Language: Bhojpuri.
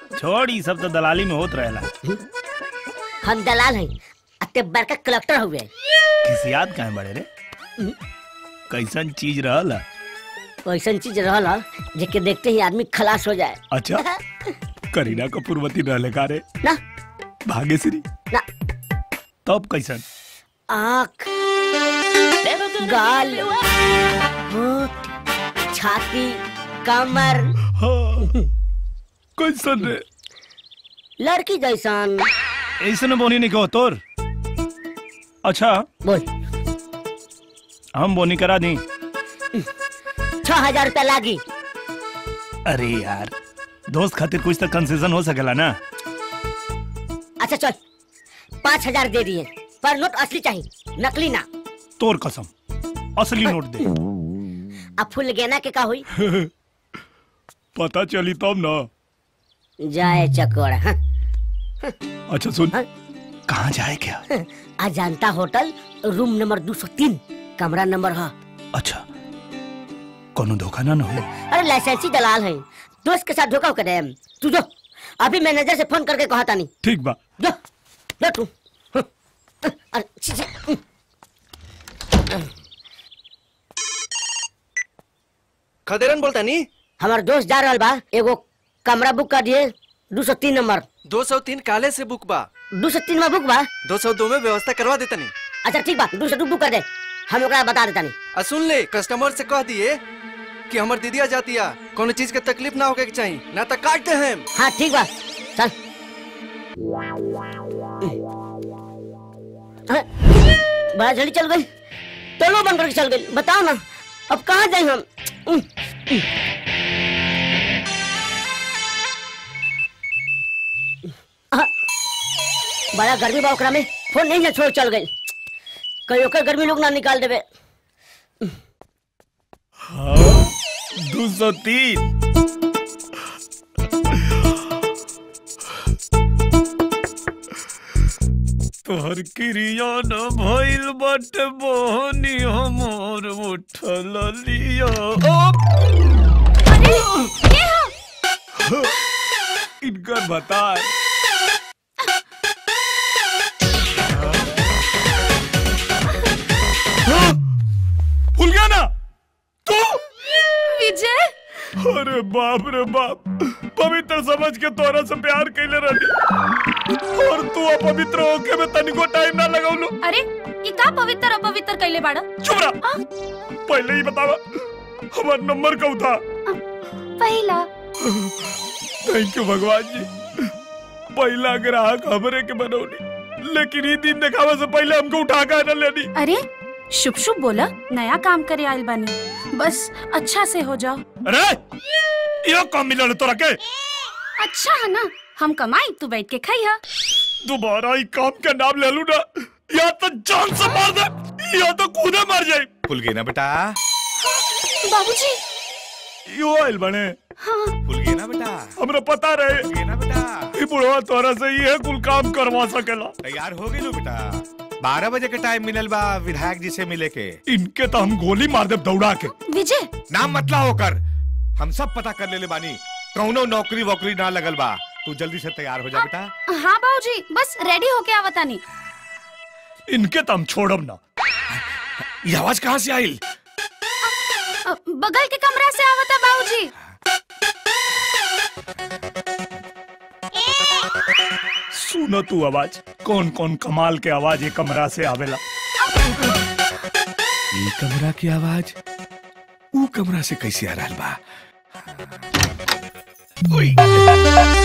छोड़ ई सब तो दलाली में होत रहेला। हम दलाल हैं, अते बड़का कलेक्टर हुए। किसी याद काहे बड़े रे? कैसन चीज रहला? कैसन चीज रहला जेके देखते ही आदमी खलास हो जाए। अच्छा करीना कपूरवती रहले का रे? ना भाग्यश्री ना। तब कैसन? आँख, गाल, होठ, छाती, कमर। हाँ, कैसन रे? लड़की जैसन। ऐसन बोनी नहीं कहो तोर। अच्छा बोल। हम बोनी करा दी। 6000 रुपया लागी। अरे यार दोस्त खातिर कुछ तो कंसेशन हो सकेला ना। अच्छा चल 5000 दे दिए, पर नोट असली चाहिए, नकली ना। तोर कसम असली नोट दे। अब फुल गेना के का हुई? पता चली तब ना। जाए चकोड़ा। हाँ? अच्छा सुन। हाँ? कहाँ जाए क्या? अजंता होटल, रूम नंबर 203, कमरा नंबर है। अच्छा कोनो धोखा ना हो? अरे लाइसेंसी दलाल है, दोस्त के साथ धोखा करे। तू जो अभी मैनेजर से फोन करके कहा था नहीं। ठीक बा। जो जो तू। खदेरन बोलता नहीं? हमार दोस्त जा रहा बा, एगो कमरा बुक कर दिए 203 नंबर। 203 काले से बुक बा। 203 में बुक बा। 202 में व्यवस्था करवा देता नहीं। अच्छा ठीक बा, 202 बुक कर दे, हम ओकरा बता देता नहीं। सुन ले, कस्टमर से कह दिए कि हमार दीदिया जाती है, कोनो चीज के तकलीफ ना होके चाहिए, ना तो काट दे हम। हाँ ठीक बा, चल। बड़ा जल्दी चल गई, टोलो बंद करके चल गई। बताओ ना अब कहाँ जाए हम? बड़ा गर्मी बा, ओकरा में फोन नहीं छोड़ चल गई। कहीं ओकर गर्मी लोग ना निकाल देवे। हाँ, 203। तोहर क्रिया न भइल बाटे बहनी हमर उठल लिया। अरे ये हो? इनकर बता। भूल गया ना तू? विजय। अरे बाप रे बाप, पवित्र समझ के तोरा से प्यार कैले रहनी और तू अपवित्र होके में तनिको टाइम ना लगाउलू। अरे ये का पवित्र अपवित्र कैले बाड़ा? चुप रह। पहले ही बतावा हमारा नंबर कब था? पहला। थैंक यू भगवान जी, पहला ग्राहक हमरे के बनौनी, लेकिन ये दिन दिखावे से पहले हमको उठा कर न लेनी। अरे शुभ शुभ बोला, नया काम करे आयल बानी, बस अच्छा से हो जाओ। अरे ये काम मिलल तोरा के? अच्छा है ना, हम कमाई, तू बैठ के खाइया। दोबारा ये काम का नाम ले लू ना, या तो जान से मार दे या तो खुद मर जाए। भूल गए ना बेटा? बाबूजी यो आइल बने। हाँ। भूल गए ना बेटा? हमरा पता रहे। भूल गए ना बेटा? ये बुढ़वा तोरा से ये कुल काम करवा सकेला। तैयार हो गई लो बेटा, 12 बजे के टाइम मिलल बा विधायक जी से मिले के। इनके तो हम गोली मार दे दौड़ा के। विजय नाम मतला होकर हम सब पता कर ले बानी, कौनो नौकरी वोकरी ना लगल बा। तू जल्दी से तैयार हो जा बेटा। हाँ बाबूजी, बस रेडी होके आवता नहीं। इनके तो हम छोड़ब ना। ये आवाज कहाँ से आई? बगल के कमरा से आवता बाबूजी। सुनो तू आवाज, कौन कौन कमाल के आवाज ये कमरा से आवेला। ये कमरा की आवाज वो कमरा से कैसे आ रहा बा?